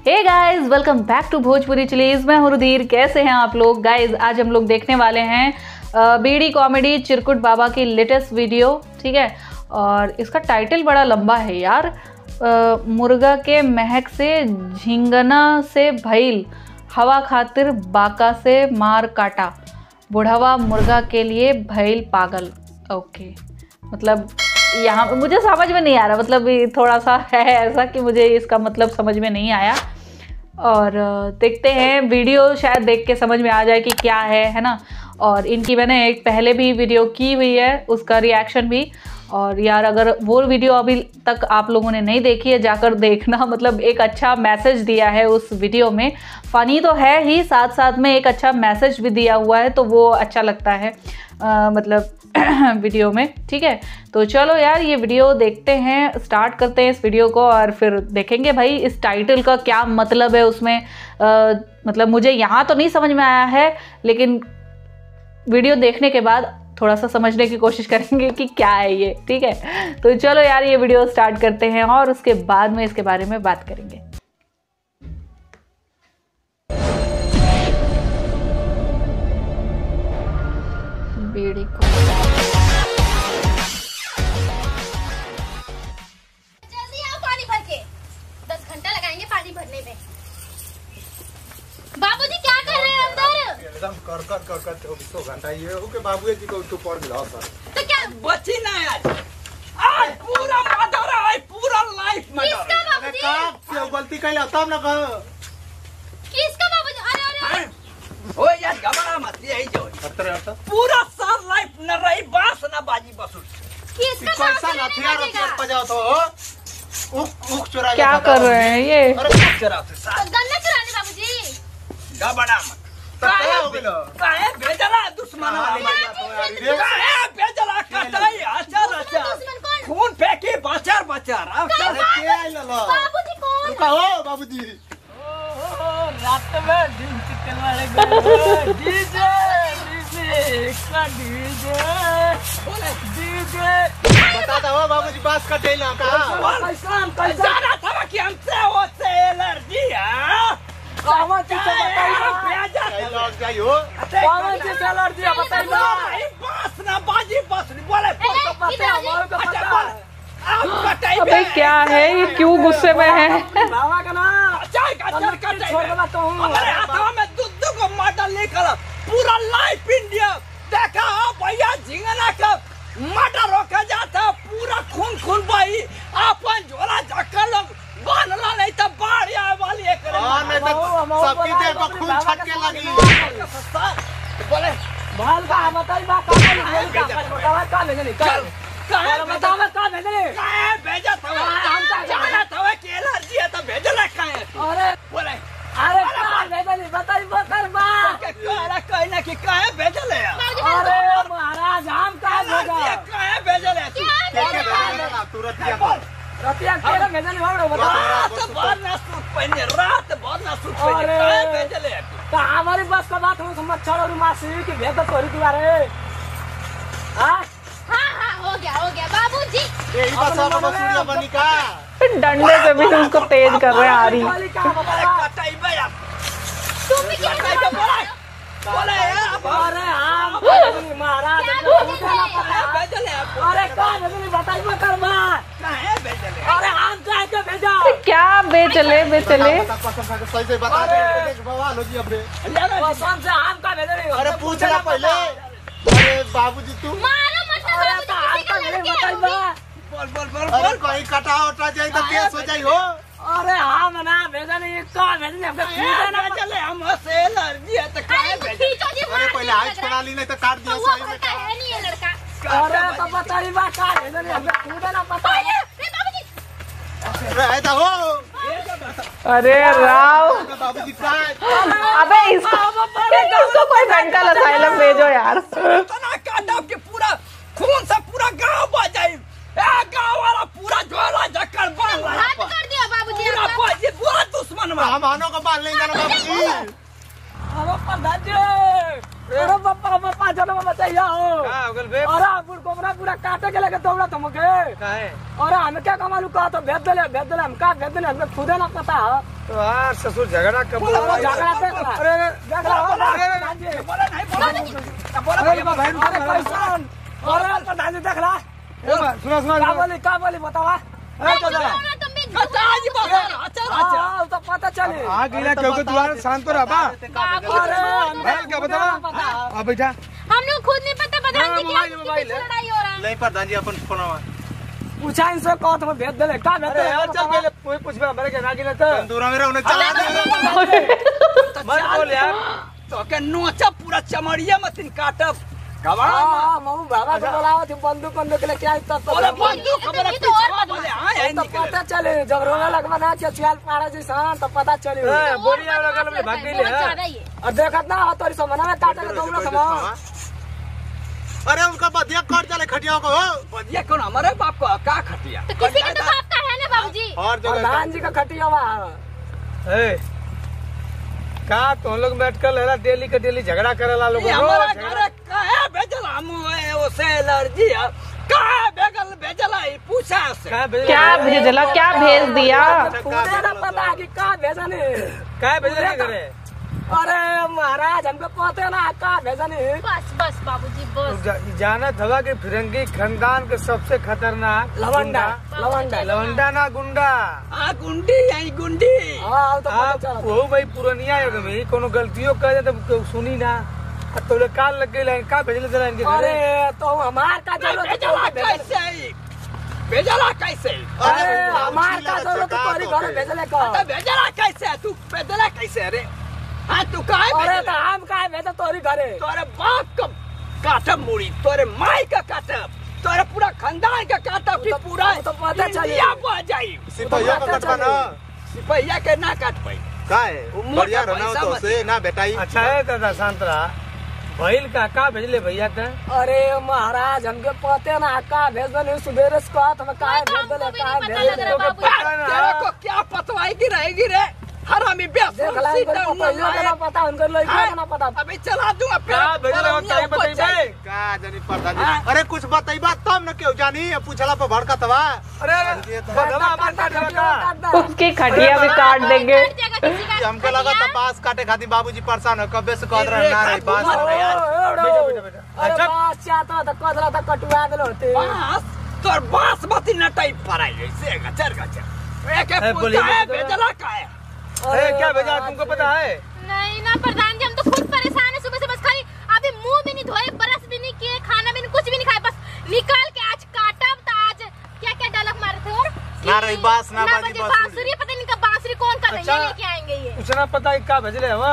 Hey guys, welcome back to Bhojpuri chillies. मैं हूं रुधिर। कैसे हैं आप लोग? गाइस आज हम लोग देखने वाले हैं बीडी कॉमेडी चिरकुट बाबा की लेटेस्ट वीडियो, ठीक है। और इसका टाइटल बड़ा लंबा है यार। मुर्गा के महक से झिंगना से भइल, हवा खातिर बाका से मार काटा, बुढ़ावा मुर्गा के लिए भइल पागल। ओके, मतलब यहाँ मुझे समझ में नहीं आ रहा, मतलब थोड़ा सा है ऐसा कि मुझे इसका मतलब समझ में नहीं आया। और देखते हैं वीडियो, शायद देख के समझ में आ जाए कि क्या है ना। और इनकी मैंने एक पहले भी वीडियो की हुई है, उसका रिएक्शन भी। और यार अगर वो वीडियो अभी तक आप लोगों ने नहीं देखी है, जाकर देखना। मतलब एक अच्छा मैसेज दिया है उस वीडियो में। फ़नी तो है ही, साथ साथ में एक अच्छा मैसेज भी दिया हुआ है, तो वो अच्छा लगता है मतलब वीडियो में, ठीक है। तो चलो यार ये वीडियो देखते हैं, स्टार्ट करते हैं इस वीडियो को और फिर देखेंगे भाई इस टाइटल का क्या मतलब है उसमें। मतलब मुझे यहाँ तो नहीं समझ में आया है, लेकिन वीडियो देखने के बाद थोड़ा सा समझने की कोशिश करेंगे कि क्या है ये, ठीक है। तो चलो यार ये वीडियो स्टार्ट करते हैं और उसके बाद में इसके बारे में बात करेंगे। बीड़ी को जल्दी आओ पानी भर के, 10 घंटा लगाएंगे पानी भरने में। बाबूजी क्या कर रहे हैं अंदर? एकदम कर 24 घंटा ये हो के बाबूजी जी को तो पड़ गया सर। तो क्या बची ना आज पूरा मर्डर है, पूरा लाइफ मर्डर। किसका बाबूजी? क्यों गलती कैला तब ना कह। किसका बाबूजी? अरे अरे हो यार घबरा मत, यही जो अतर पूरा साल लाइफ न रही बास ना बाजी बसुर। किसका कैसा बाबूजी? हथियार हथियार बजाओ तो उख चुरा क्या कर रहे हैं ये? अरे जरा से तो गन्ना चुराने बाबूजी। घबरा मत। क्या हो गेलो? काहे भेजला दुश्मन वाली? काहे भेजला कटाई आचार आचार दुश्मन कौन? खून फेंकी बचार बचार। अरे के आइला ला बाबूजी कौन? रुका हो बाबूजी। रात में दिन चिकन गए डीजे डीजे का डीजे बोले डीजे बता दो बाबूजी बात कटेला का कैसा जाना था कि हमसे वो से एलर्जी है। कौन चीज से बताइए लग जाई हो। कौन चीज से एलर्जी है बताइए। बस ना बाजी बस बोले पता हमारे को पता है। आप कटाई अबे क्या है ये, क्यों गुस्से में है? बाबा का ना चाय का चल कटाई छोड़ देना तो हमारे हाथों में दूध को मॉडल निकला पूरा लाइफ इंडिया देखा भैया झिंगना का मर्डर होके जाता, पूरा खून खून भाई अपन झोला झक्का लोग बांधला नहीं तो बाढ़ आए वाली है करे। हां मैं तो सबकी देर को खून छटके लगी। बोले भाल का बताई बा का नहीं चल काहे बताओ का भेजले? काहे भेजा था? हम तो जाना था कि एलर्जी है तो भेजले काहे? अरे बोले अरे का भेजले बताई बता बा कहला कहना कि काहे भेजले? अरे महाराज हम का भेजा? काहे भेजले तू? के भेजना तुरंत दिया रतिया केरा भेजले हो बता। रात भर ना सूत पहने, रात भर ना सूत पहने, काहे भेजले? तो हमारी बस का बात हम समझ छोड़ और मासी की भेद तोरी तुम्हारे। हां हाँ हो गया बाबूजी। यही बस अब मसूरिया बनी का डंडे से भी उसको तेज कर रहे हैं आरी। कटाई भैया तुम भी क्या कर रहे हो? बोले अरे हम महाराज भेजले अरे का भेजले बताई मत कर बात काहे भेजले? अरे हम काहे के भेजा? क्या बेचले सही से बता दे देख बवाल हो जी अबे। कसम से हम का भेजले? अरे पूछ ले पहले। अरे बाबूजी तू मारो मत बाबूजी। बोल अरे कोई कटा उटा जाए तो केस हो जाई हो। अरे हम ना भेजा नहीं का भेजले हमके खुद ना भेजले हम से एलर्जी है तो काहे भेजले? अरे पहले हाथ छोड़ा ली नहीं तो काट दिया सही में का। है नहीं ये लड़का। अरे तो बताई बा का भेजले हमके खुद ना पता है। अरे बाबूजी अरे ऐसा हो अरे राव, बाबूजी का अबे इसको कोई मेंटल असाइलम भेजो यार। तना काटा के पूरा खून से पूरा गांव बजाई। ए गांव वाला पूरा झोला झक्कर बांध रहा हाथ कर दिया बाबूजी। पूरा बाजी पूरा दुश्मन में। हम हानो को बाल नहीं जाना बाबूजी। अरे प्रधान अरे पापा चलो बताइए हो का हो गल बे? अरे बुढ़ कोबरा पूरा काटे के लगे दौड़ा तुमके काहे? अरे हम क्या कमालू का तो भेज देले हम का भेज देले हमें खुदे ना पता है। तो यार ससुर झगड़ा कब झगड़ा देख रहा अरे झगड़ा हो रहा है बोला नहीं बोला भैया भाई कैसन और प्रधान जी देख रहा सुना क्या बोली बतावा तुम भी अच्छा तो पता चले आ गया क्योंकि तुम्हारा शांत तो रहा अरे क्या बतावा अब बैठा हम लोग खुद नहीं पता प्रधान जी क्या लड़ाई हो रहा है। नहीं प्रधान जी अपन फोन पूछा इनसे कहो तो भेज दे का भेज दे चल पहले कोई पूछ हमारे के ना गिना तो दूरा मेरा उन्हें चला दे मत बोल यार तो के नोचा पूरा चमड़िया मतिन काटब गवाह मम्मी बाबा से बोलाओ थी बंदूक लेके आई तब तो बंदूक खबर है पीछे बोले हां यही तो पता चले जब रोने लगवा ना के चियाल पाड़ा जी सान तो पता चले बोरिया लगल में भाग गई है और देखत ना हो तोरी समना में काटे के दोनों समा अरे उनका बदिया काट चले खटिया को बदिया कौन हमारे बाप को का खटिया तो किसी के तो बाप का है ना बाबूजी। और जगह प्रधान जी का खटिया वा ए का तो लोग बैठकर लेला डेली के डेली झगड़ा करेला लोग हमारा घर का है भेजल हम ओसे एलर्जी है का बेगल भेजला ही पूछा से क्या भेजला, क्या भेज दिया? पूरे ना पता कि का भेजने का भेजले करे अरे महाराज हमको कहते ना का भेजने बस बस बाबूजी बस। जानत हवा कि फिरंगी खानदान के सबसे खतरनाक लवंडा लवंडा ना गुंडा गुंडी यही गुंडी हाँ तो पता आप चला वो भाई पुरानिया है भाई कोनो गलतियों कर दे तो सुनी ना तो काल लग गई लाइन का भेजले जरा इनके अरे तो हमार का जरूरत कैसे भेजला कैसे अरे हमार का जरूरत तोरी घर भेजले का भेजला कैसे तू भेजला कैसे अरे हाँ तू काहे अरे तो हम काहे भेजा तोरी घरे तोरे बाप का काटब मुड़ी तोरे माई का काटब तोरे पूरा खानदान का काटब की पूरा तो पता चलिए पा जाई सिपहिया का कटवा ना सिपहिया के ना काट पाई का है बढ़िया रहना तो से ना बेटाई अच्छा है दादा शांत रहा भइल का भेजले भैया का अरे महाराज हमके पते ना का भेज दे सुबेरे से कहत हम काहे भेज दे काहे भेज दे तेरे को क्या पतवाई की रहेगी रे हरामी बेस सीधा ना पता उनको लइका ना पता अबे चला दूंगा का भेजले बताई बताई का जानी प्रधान जी अरे कुछ बताइबा तब न क्यों जानी पूछला पर भड़कतवा अरे बदवा अपन काट का उसकी खटिया भी काट देंगे। हमको लगा था बांस काटे खातिर बाबूजी परेशान हो कबे से कह रहे ना रे बांस अरे बांस चाहता तो कदरा तो कटवा देलो होते बांस तोर बासमती नटाई पराई ऐसे गचर गचर एक भेजला का है अरे क्या भेजा तुमको पता है नहीं ना प्रधान जी हम तो खुद परेशान है सुबह से बस खाली अभी मुंह भी नहीं धोए ब्रश भी नहीं किए खाना भी नहीं कुछ भी नहीं खाए बस निकाल के आज काटा तो आज क्या क्या डालक मारे थे और ना रही बांस ना बाजी बांसुरी पता नहीं कब बांसुरी कौन कर रही है लेके आएंगे ये कुछ ना पता है का भेजले हम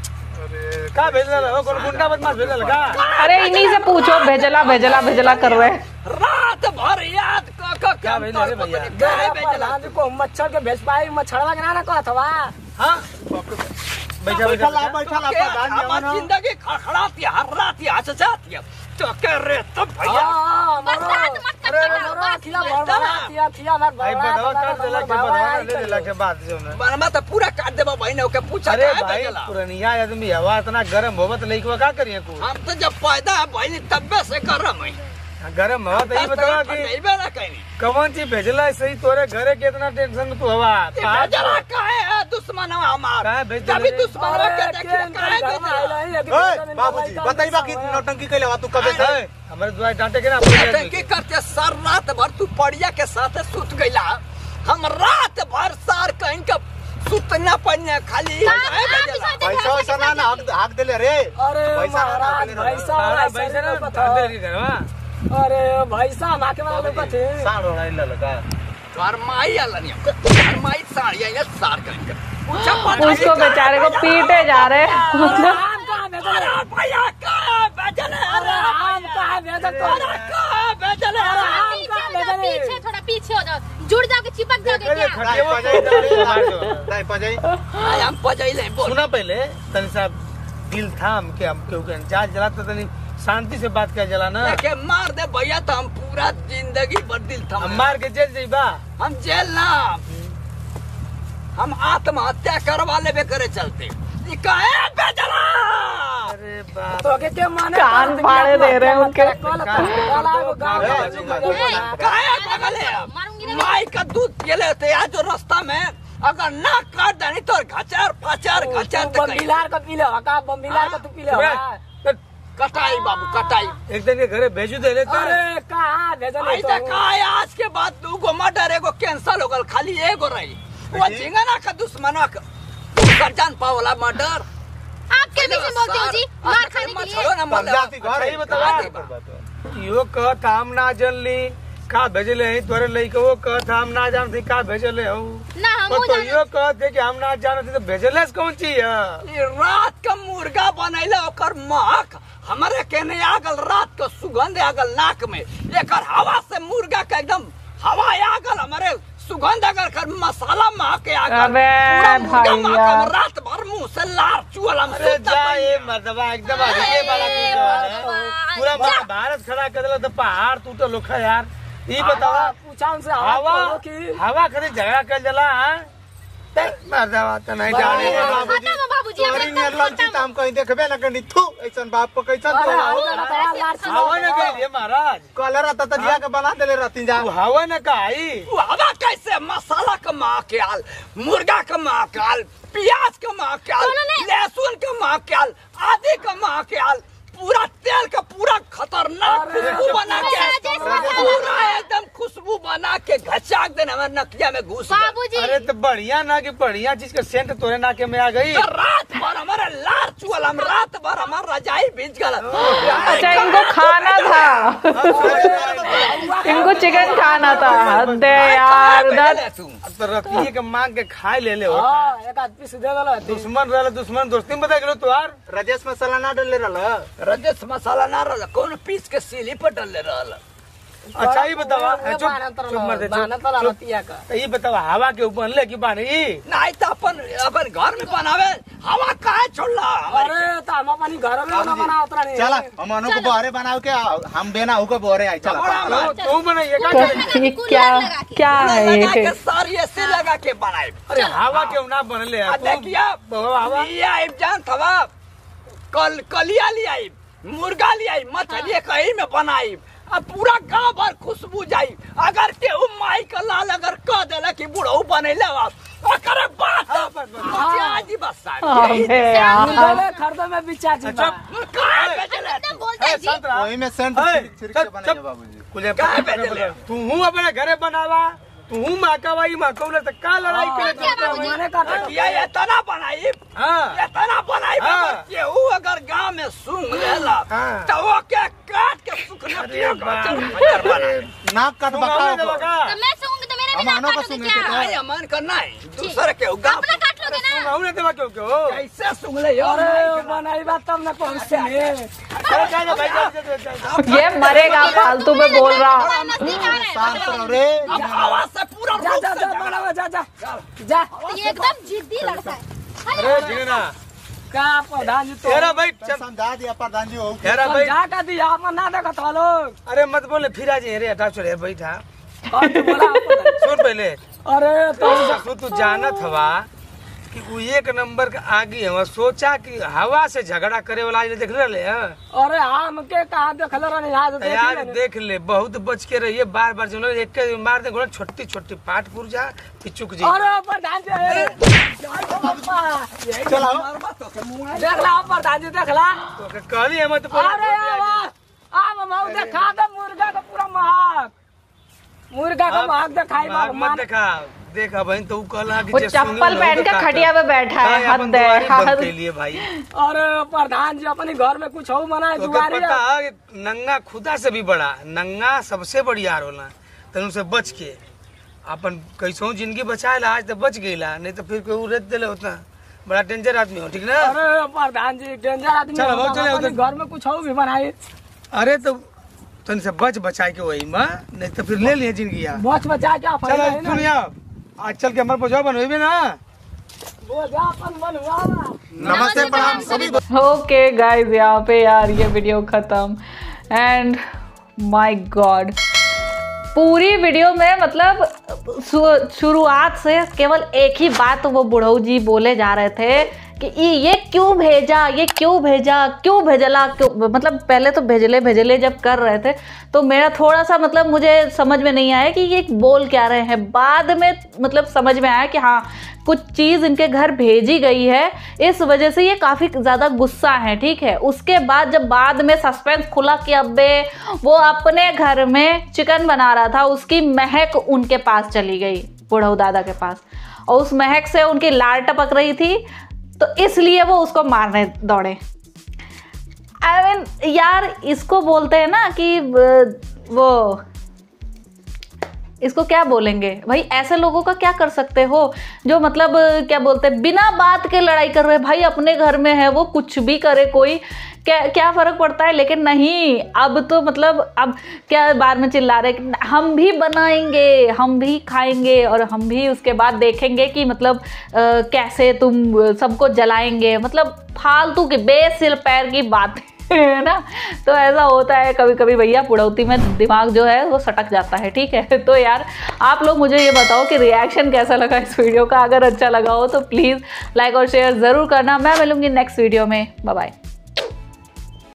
का भेजले हो कौन गुंडा बदमाश भेजले लगा अरे इन्हीं से पूछो भेजला भेजला भेजला कर रहे रात भर याद क्या भेजले रे भैया भेजला को मच्छर के भेज पाई मच्छरवा के ना कहत हवा हां बैठा हमारी जिंदगी खड़खड़ाती हर रात हंस जाती तो कह रहे तब भैया भाई बदवा काट देला के बदवा ले लेला के बाद जो ना बनमा तो पूरा काट देबा भाई ने ओके पूछा अरे भाई पुरानिया आदमी हवा इतना गरम होवत लइकवा का करिए को हम तो जब पैदा भाई तब्बे से गरम है गरम हवा तो ये बतावा कि कौन चीज भेजला सही तोरे घरे के इतना टेंशन तू हवा भेजला काहे है दुश्मन हमारा कभी दुश्मन के देखे काहे भेजला बाबूजी बताइबा कि नौटंकी कैले तू कबे से हमरे दुआई डांटे के ना नौटंकी करते सर रात भर तू पड़िया के साथ सुत गइला हम रात भर सार कहीं का सुतना पड़ने खाली पैसा वैसा ना हक देले रे अरे पैसा ना बता अरे भाई साहब आके वाला लोग थे साड़ होना इल्ला लगा घर माई आला नहीं घर माई साड़ या सार करेंगे उसको बेचारे को पीटे जा रहे भैया का बेचले अरे हम का बेचले पीछे थोड़ा पीछे हो जाओ जुड़ जाओ के चिपक जाओगे क्या नहीं पजाई हम पजाइले सुना पहले तनी साहब दिल थाम के हम क्योंकि जान जलाता तनी शांति से बात कर जला ना के मार दे भैया तो हम पूरा जिंदगी भर दिल था हम मार के जेल जाइबा हम जेल ना हम आत्महत्या करवा लेबे करे चलते अरे बाप तो के माने कान फाड़े दे रहे हैं उनके माई का दूध पिले थे आज जो रास्ता में अगर ना काट देनी तो घचार फाचार घचार बम्बिलार का पी ले का बम्बिलार का तू पी ले कटाई बाबू कटाई एक दिन के घरे भेजू दे ले अरे कहाँ भेजल है ऐसा का आज के बाद 2 गो मर्डर एगो कैंसल हो गल खाली एगो रही वो झिंगना का दुश्मनवा का कर जान पावला मर्डर आप के बीच में बोलते हो जी मार खाने के लिए छोड़ो ना मर्डर सही बतावा यो कहत हम ना जनली का भेजले है तोरे लइके वो कहत हम ना जानती का भेजले हो ना हम तो यो कहत कि हम ना जानती तो भेजले कौन चीज है ये रात का मुर्गा बनैले ओकर महक हमारे कहने आगल रात को सुगंध आगल नाक में एकर हवा से मुर्गा का एकदम हवा आगल हमारे सुगंध अगर कर मसाला महक आगल अबे पूरा मुर्गा महक भैया। हम रात भर मुंह से लार चुअल हम अरे जा ये मर्दवा एकदम आगे वाला तू पूरा भारत खड़ा कर देला तो पहाड़ टूटल लोखा यार ई बतावा पूछा उनसे हवा की हवा खातिर झगड़ा कर जला हां मर्दवा तो नहीं जाने खत्म है बाबूजी तोरी नियर ललची त हम कहीं देखबे ना कनी थू ऐसन बाप को कैसन हवा न गई महाराज कलर आता त दिया के बना देले रहती जा तू हवा न काई हवा कैसे मसाला का महकाल मुर्गा का महकाल प्याज का महकाल लहसुन का महकाल आदि का महकाल पूरा तेल का पूरा खतरनाक खुशबू बना के पूरा एकदम खुशबू बना के घचाक देना हमारे नकिया में घुस गया। बाबूजी अरे तो बढ़िया ना कि बढ़िया चीज का सेंट तोरे नाके में आ गई तो रात भर हमारे लार चुअल हम रात भर हमारा रजाई भीज गल अच्छा इनको खाना था इनको चिकन खाना था हद है यार उधर तो रतिये के मांग के खाए ले ले हां एक आध पीस दे देला दुश्मन रहल दुश्मन दोस्ती में बता गेलो तोहार राजेश मसाला ना डाले रहल रजस मसाला ना रहा कौन पीस के सीली पर डल रहा अच्छा ये बतावा चुप मर दे ये बतावा हवा के ऊपर ले की बानी नहीं तो अपन घर में बनावे हवा काहे छोड़ला अरे तो हम अपनी घर में ना बना उतरा नहीं चला हम अनु को बोरे बनाओ के हम बेना हो को बोरे आई चला तू बनाइए का ये क्या है ये सारी ऐसे लगा के बनाए अरे हवा के ना बनले देखिया हवा ये जान थवा कलिया लियाई मुर्गा लियाई मछली कहीं में बनाई अब पूरा गांव भर खुशबू जाई अगर केहू माई का लाल अगर कह देला कि बुढ़ऊ बनेले अरे बात जी बस अबे यार खर्दो में बिचा जी काहे भेजले एकदम बोलते हैं जी वही में सेंट छिड़क के बनाए बाबूजी कुले काहे भेजले तू हूं अपने घरे बनावा तू हूं माकावाई माकौले तो का लड़ाई करे मैंने कहा ये इतना बनाई हां इतना बनाई हाँ। केहू अगर गांव में सूंघ लेला हाँ। तो वो के काट के सुखना नाक काट बका तो मैं सूंघ तो मेरे भी हम नाक आनो का काटोगे सूंघ क्या लेते मन करना है दूसरे के गांव अपना काट लोगे ना सुनाऊ ने देवा क्यों कैसे सूंघ ले यार अरे बनाई बात तब ना पहुंचते हैं अरे जा भाई जा ये मरेगा फालतू में बोल रहा नजदीक आ रहा है शांत रहो रे अब हवा से पूरा जा जा जा बनावा जा जा जा तो ये एकदम जिद्दी लड़का है अरे जीना का प्रधान जी तो तेरा भाई चल समझा दिया प्रधान जी हो तेरा भाई समझा का दिया आप ना देखा था लोग अरे मत बोले फिर आ जाए रे हटा छोड़े बैठा और तू बोला सुन पहले अरे तो तू जानत हवा कि वो एक नंबर का आगे हवा सोचा कि हवा से झगड़ा करे वाला आज देख ले अरे हम के कहा देखल रहे आज यार देख ले बहुत बच के रहिए बार बार चलो एक के मार दे गोला छोटी छोटी पाट पुर जा पिचुक जी अरे प्रधान जी चलाओ देख ला प्रधान जी देख ला तो कहली हम तो अरे अब माऊ देखा दे मुर्गा का पूरा महक मुर्गा का महक दिखाई मत देखा देखा बहन तो कहला कि वो चप्पल पहन के खटिया पे बैठा है हद है के लिए भाई अरे प्रधान जी अपने घर में कुछ हो बनाए तो दुआरी पता है नंगा खुदा से भी बड़ा नंगा सबसे बड़ी यार होला तनु से बच के अपन कैसो जिंदगी बचाए ला आज तो बच गईला नहीं तो फिर कोई रेत देले होता बड़ा डेंजर आदमी हो ठीक ना अरे प्रधान जी डेंजर आदमी चलो, हो, चलो, अपने चलो। घर में कुछ हो भी बनाए अरे तो तन से बच बचाए के वही माँ नहीं तो फिर ले लिए जिंदगी यार बच बचा के आप चलो सुनिया आज चल के हमारे पहुंचा बनवे ना नमस्ते प्रणाम सभी ओके गाइस यहाँ पे यार ये वीडियो खत्म एंड माय गॉड पूरी वीडियो में मतलब शुरुआत से केवल एक ही बात वो बुढ़ऊ जी बोले जा रहे थे कि ये क्यों भेजा, ये क्यों भेजा, क्यों भेजला, क्यों, मतलब पहले तो भेजले जब कर रहे थे तो मेरा थोड़ा सा मतलब मुझे समझ में नहीं आया कि ये बोल क्या रहे हैं। बाद में मतलब समझ में आया कि हाँ कुछ चीज़ इनके घर भेजी गई है, इस वजह से ये काफ़ी ज़्यादा गुस्सा है, ठीक है। उसके बाद जब बाद में सस्पेंस खुला कि अबे वो अपने घर में चिकन बना रहा था, उसकी महक उनके पास चली गई, बुढ़ऊ दादा के पास, और उस महक से उनकी लार टपक रही थी, तो इसलिए वो उसको मारने दौड़े। आई मीन यार, इसको बोलते हैं ना कि वो इसको क्या बोलेंगे भाई, ऐसे लोगों का क्या कर सकते हो जो मतलब क्या बोलते हैं बिना बात के लड़ाई कर रहे हैं। भाई अपने घर में है, वो कुछ भी करे, कोई क्या फ़र्क पड़ता है। लेकिन नहीं, अब तो मतलब अब क्या बार में चिल्ला रहे कि हम भी बनाएंगे, हम भी खाएंगे, और हम भी उसके बाद देखेंगे कि मतलब कैसे तुम सबको जलाएंगे। मतलब फालतू की बेसिर पैर की बात है ना। तो ऐसा होता है कभी कभी भैया, बुढ़ौती में दिमाग जो है वो सटक जाता है, ठीक है। तो यार आप लोग मुझे ये बताओ कि रिएक्शन कैसा लगा इस वीडियो का। अगर अच्छा लगा हो तो प्लीज़ लाइक और शेयर ज़रूर करना। मैं मिलूंगी नेक्स्ट वीडियो में। Bye bye.